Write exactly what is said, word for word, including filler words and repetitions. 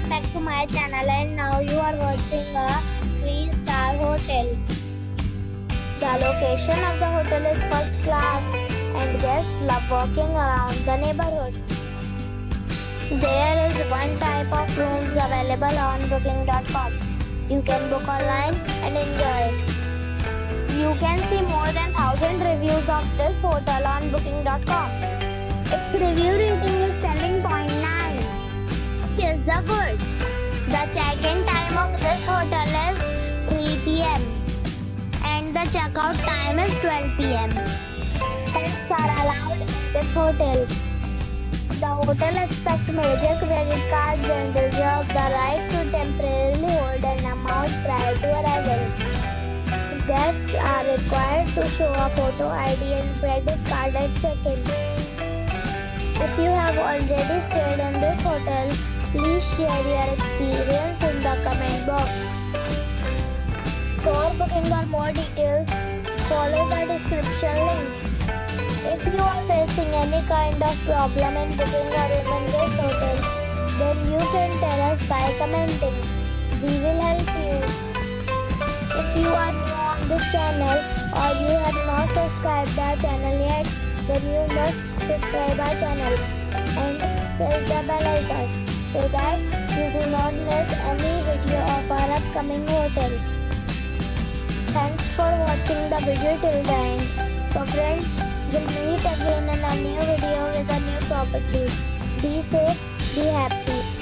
welcome back to my channel, and now you are watching a three star hotel. The location of the hotel is first class and guests love walking around the neighborhood. There is one type of rooms available on booking dot com. You can book online and enjoy it. You can see more than one thousand reviews of this hotel on booking dot com. Its review rating is seven point nine, which is the good. The check-in time of this hotel is three p m and the check-out time is twelve p m Pets are allowed in this hotel. The hotel accepts major credit cards and reserves the right to temporarily hold an amount prior to arrival. Guests are required to show a photo I D and credit card at check-in. If you have already stayed in this hotel, please share your experience in the comment box. For booking or more details, follow the description link. If you are facing any kind of problem in booking a room in this hotel, then you can tell us by commenting. We will help you. If you are new on this channel or you have not subscribed our channel yet, then you must subscribe our channel and press the bell icon so that you do not miss any video of our upcoming hotel. Thanks for watching the video till the end. So friends, we'll meet again in a new video with a new property. Be safe, be happy.